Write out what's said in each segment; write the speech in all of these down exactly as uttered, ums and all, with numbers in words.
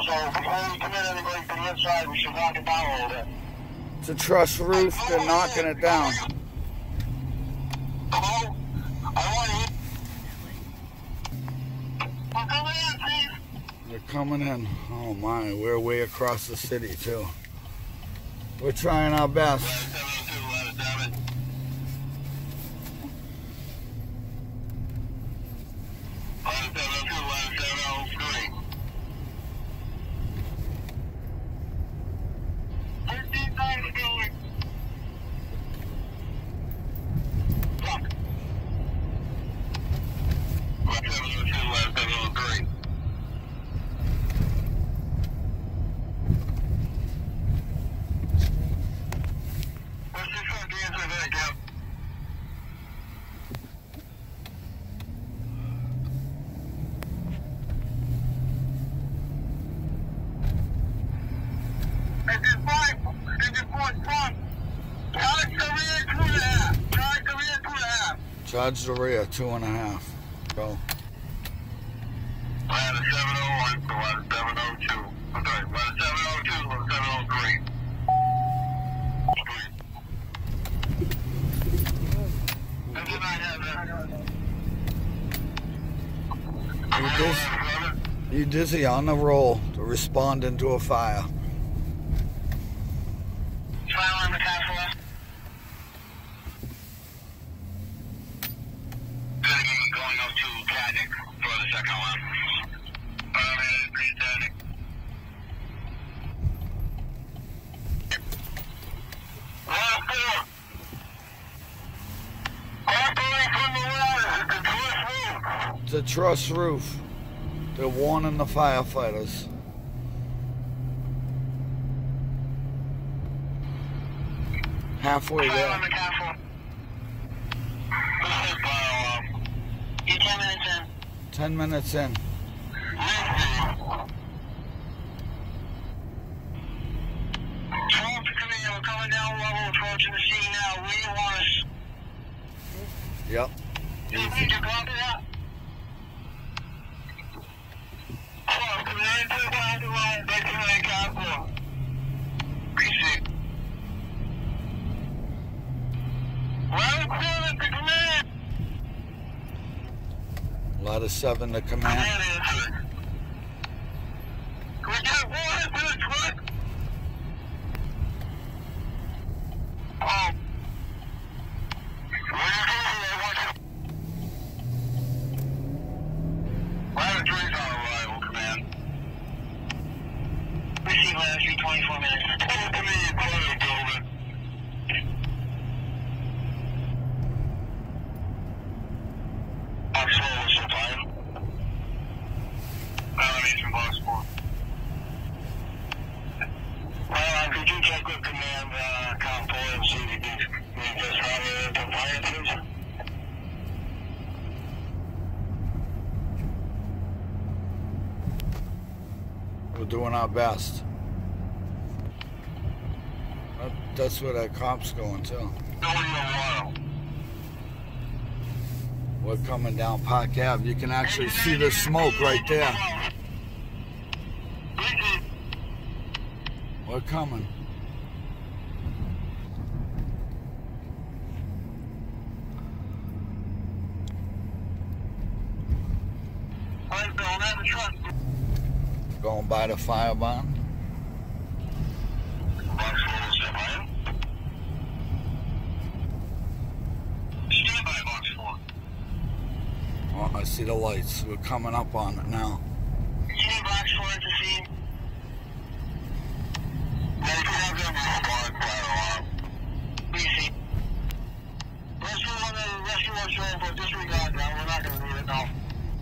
So before we commit anybody to the inside, we should knock it down a little bit. It's a truss roof. They're knocking it down. Hello? I want to hear. I'm coming in, please. They're coming in. Oh my, we're way across the city too. We're trying our best. Charge the rear, two and a half. Go. Ladder seven oh one to ladder seven oh two. I'm sorry, ladder seven oh two to seven oh three. You dizzy, you dizzy on the roll to respond into a fire. Fire on the castle. Going up to Cadnick for the second one. Paramedic, green Cadnick. one four. Operating from the water. It's a truss roof. It's a truss roof. They're warning the firefighters. Halfway Fire there. on the castle. You're ten minutes in. Ten minutes in. Traffic command, we're coming down level, approaching the scene now. Where do you want us? Yep. Did you copy that? Hello, command to the ground line, back to my capital. Receive. Ladder seven to command. Ladder seven to command. Command answer. Can we get water to the truck? Oh. Ladder three's on arrival, command. Receive ladder three, twenty-four minutes. Total command, quarter building. Box four was supplied. Validation box four. Well, could you check with command, uh, count four and see if you can just have it compliant, please? We're doing our best. That, that's where that cop's going too. No, no, We're coming down Park-Ave. You can actually see the smoke right there. We're coming. Going by the fire barn. Stand by box four. Oh, I see the lights. We're coming up on it now. Stand box four at the scene. Rescue one, rescue one showing for disregard now. We're not going to need it now.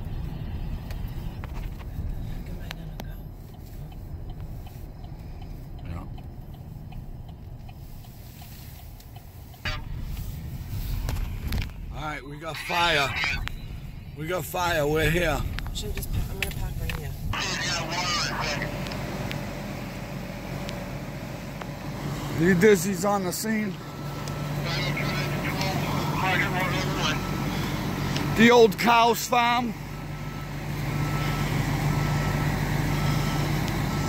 All right, we got fire. We got fire. We're here. Should I just pack? I'm gonna pack right here. Udizzy's on the scene. The old cow's farm.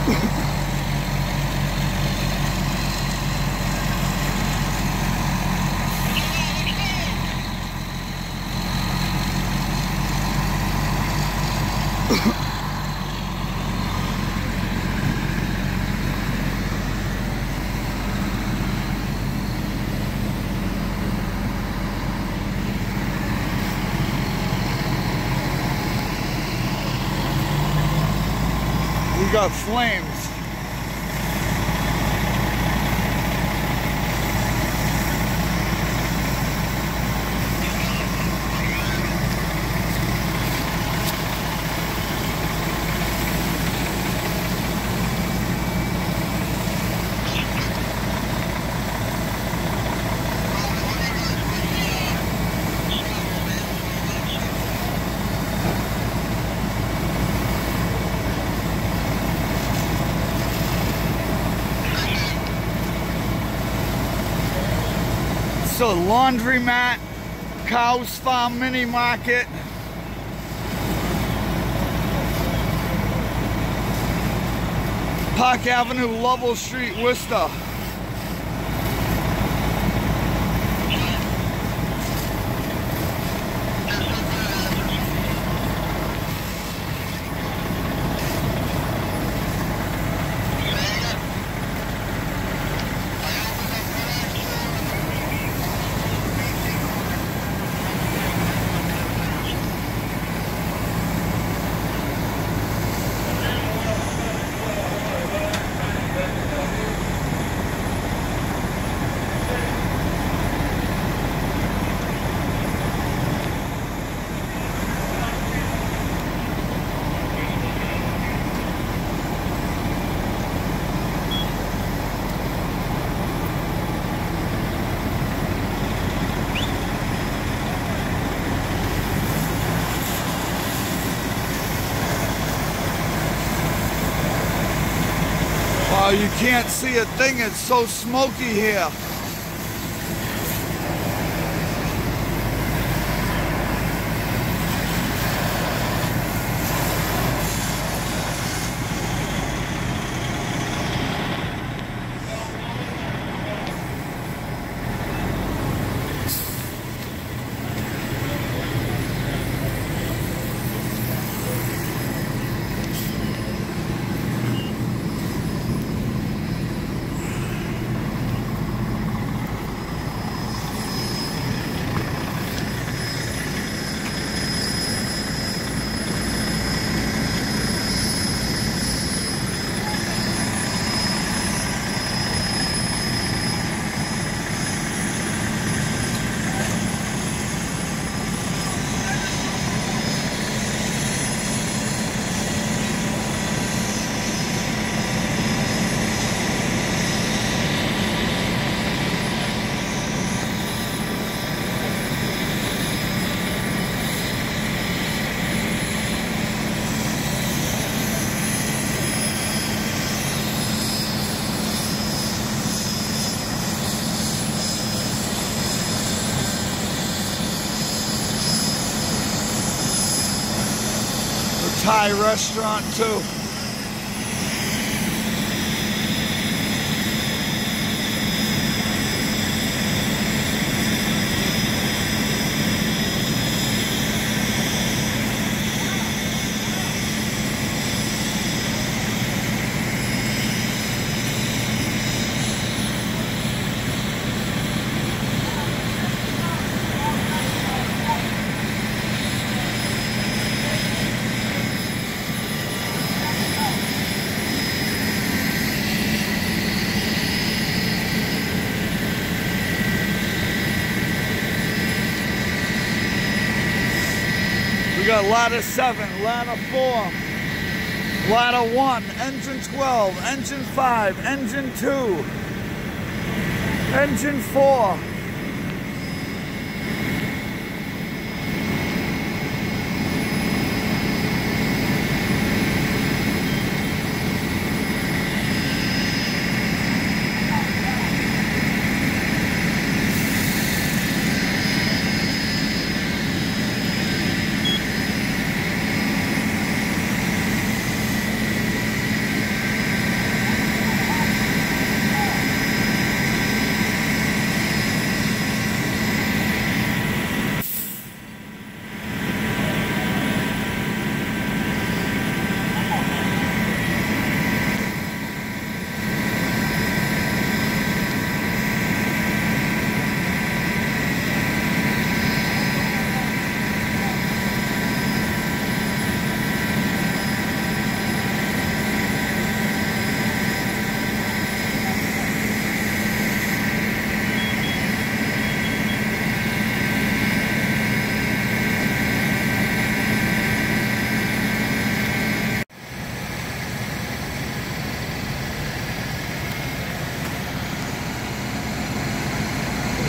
We got flames. So laundromat, Cows Farm Mini Market. Park Avenue, Lovell Street, Worcester. Wow, you can't see a thing, it's so smoky here. Thai restaurant too. We got ladder seven, ladder four, ladder one, engine twelve, engine five, engine two, engine four.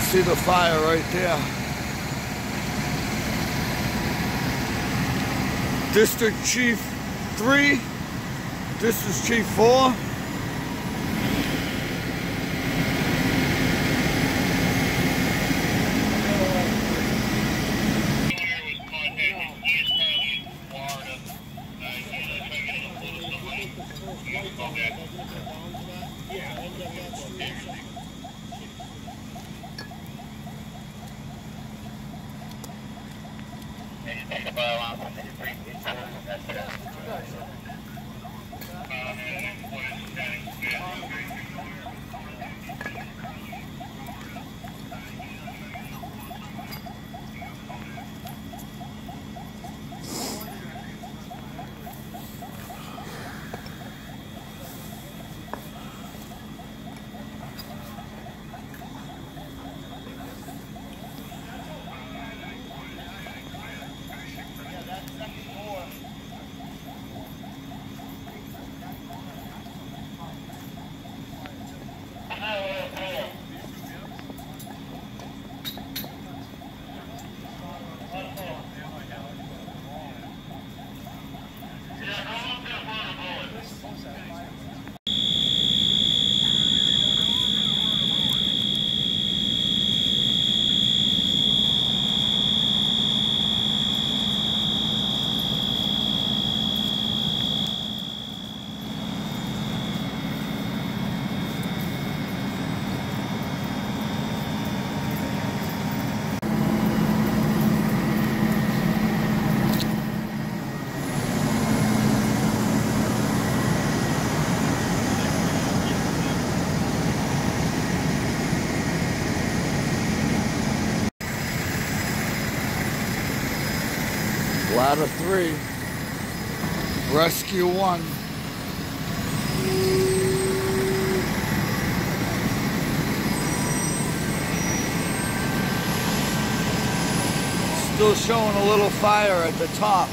see the fire right there. District Chief three. This is Chief four. Ladder three, rescue one. Still showing a little fire at the top.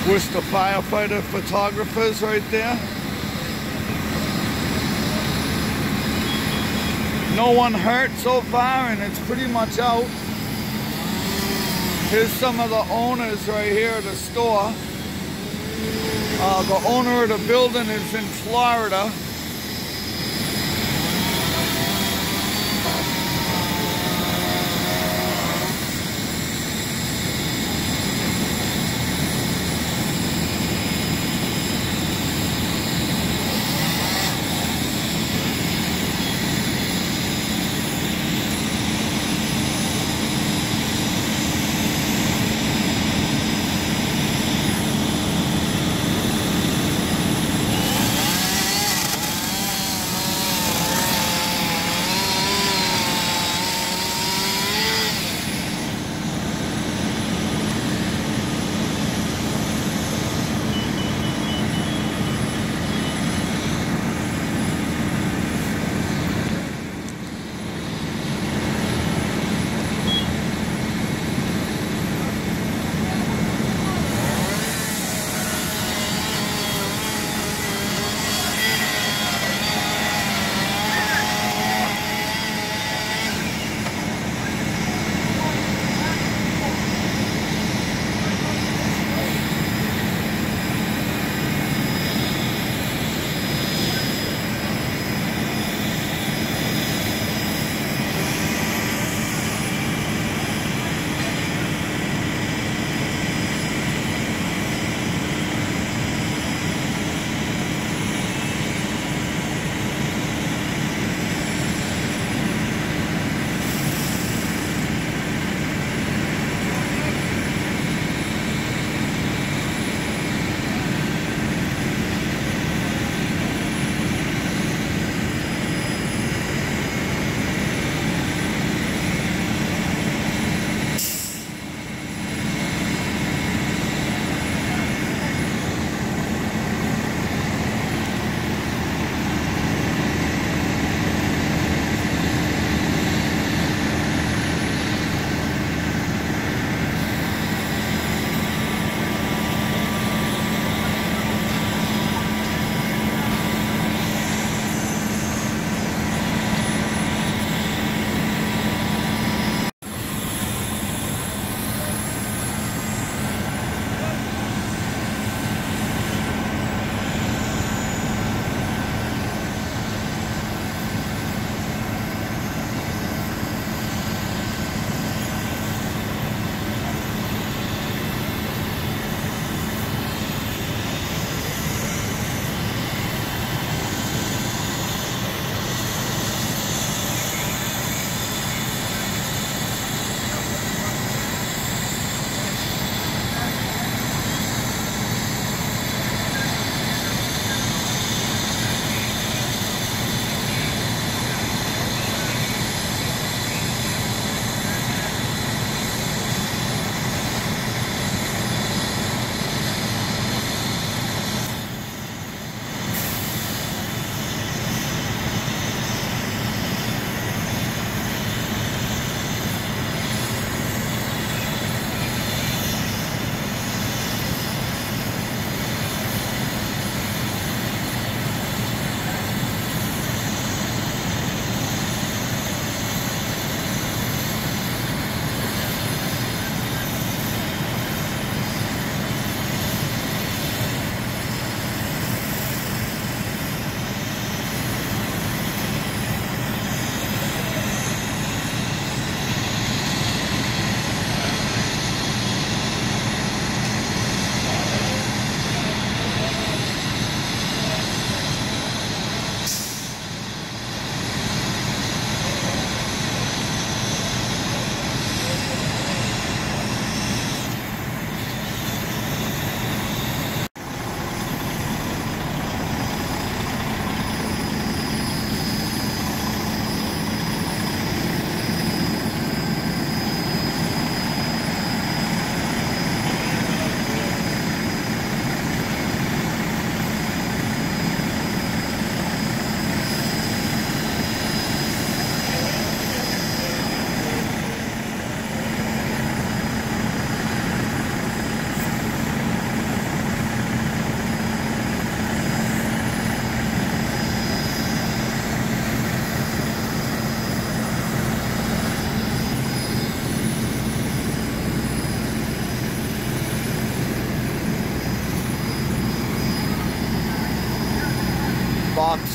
Worcester firefighter photographers right there. No one hurt so far, and it's pretty much out. Here's some of the owners right here at the store. Uh, the owner of the building is in Florida.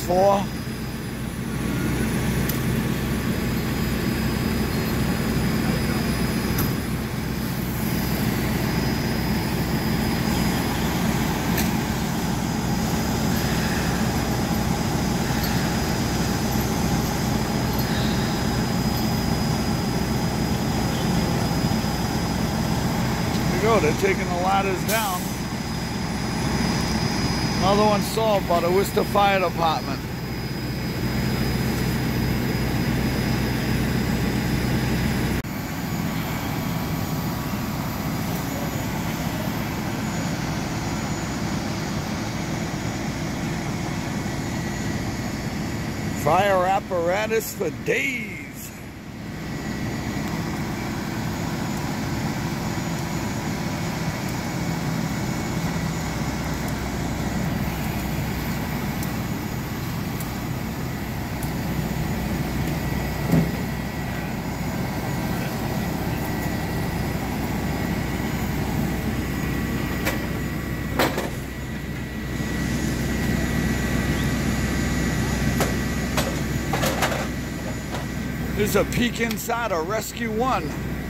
four. Go. They're taking the ladders down. Another one solved by the Worcester Fire Department. Fire apparatus for days. There's a peek inside a Rescue One.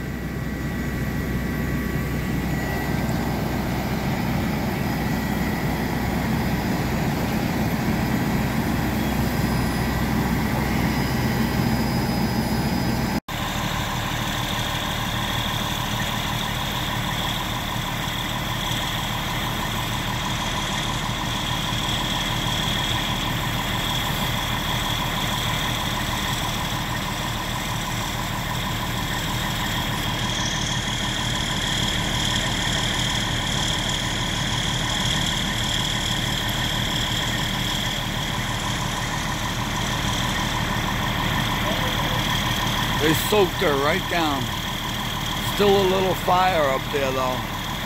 They soaked her right down. Still a little fire up there though.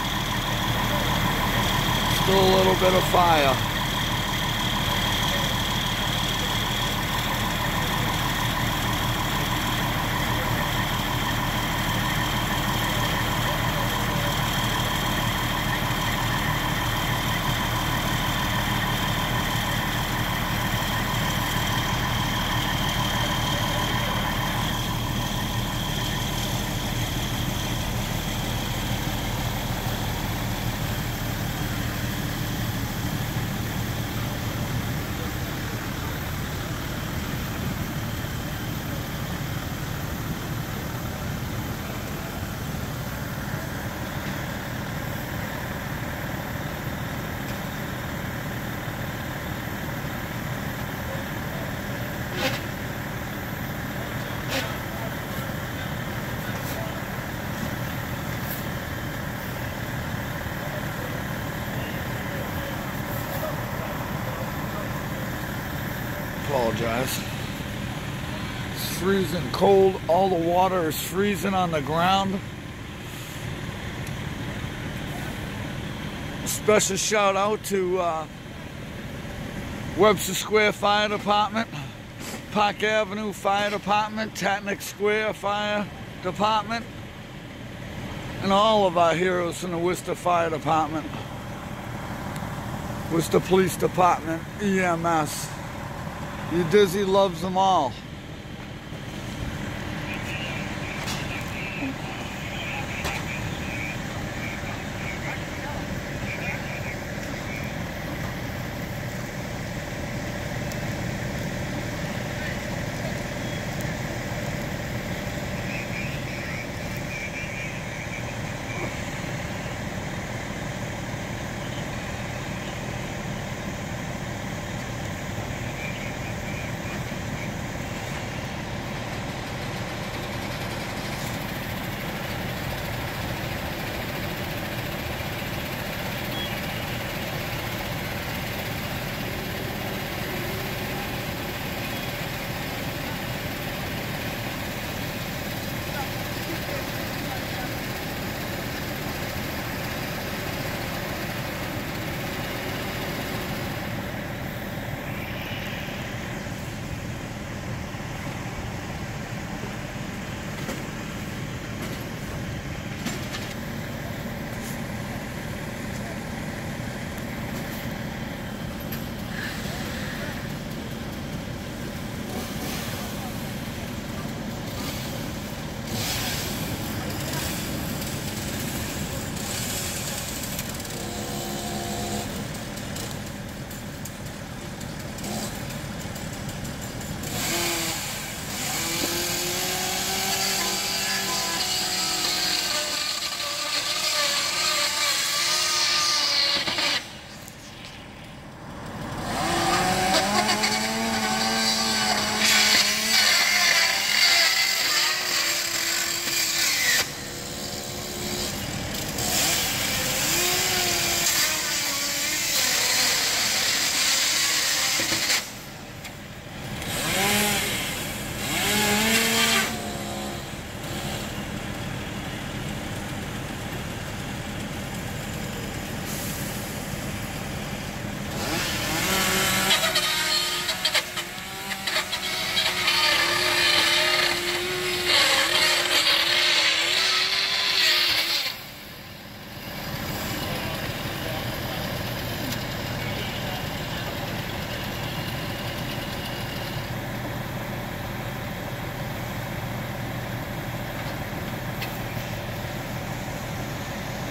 Still a little bit of fire. Apologize. It's freezing cold. All the water is freezing on the ground. A special shout out to uh, Webster Square Fire Department, Park Avenue Fire Department, Tatnick Square Fire Department, and all of our heroes in the Worcester Fire Department, Worcester Police Department, E M S. Udizzy loves them all.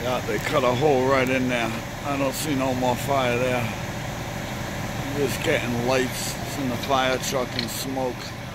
Yeah, they cut a hole right in there. I don't see no more fire there. I'm just getting lights in the fire truck and smoke.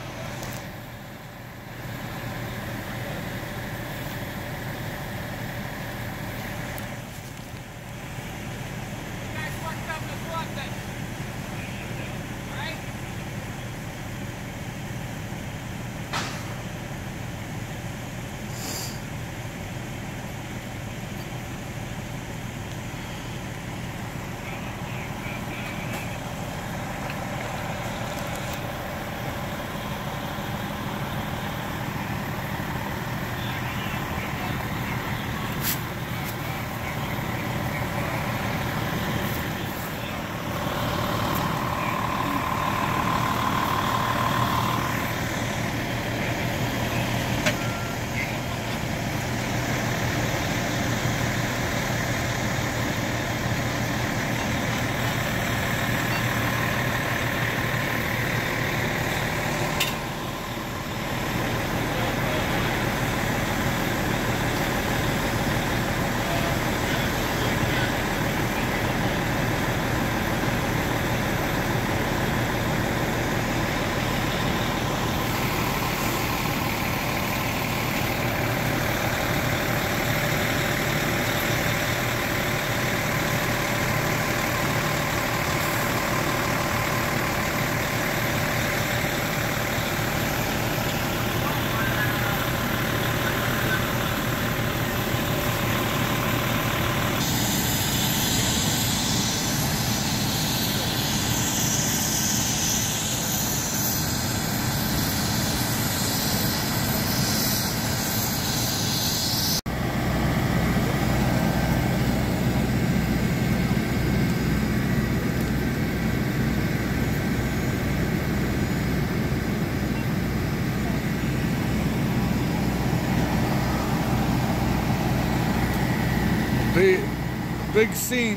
Big, big scene.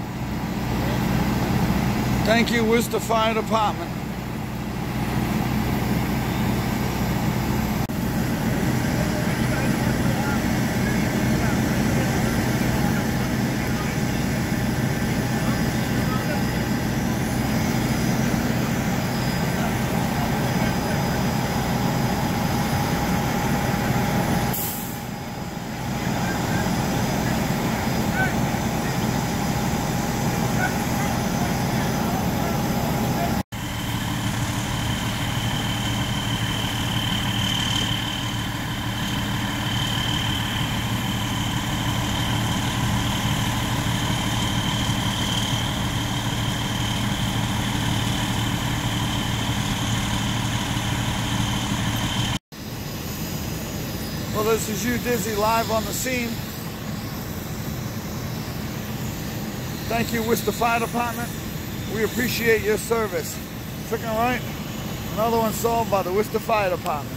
Thank you, Worcester Fire Department. Well, this is Udizzy live on the scene. Thank you, Worcester Fire Department. We appreciate your service. Second right, another one solved by the Worcester Fire Department.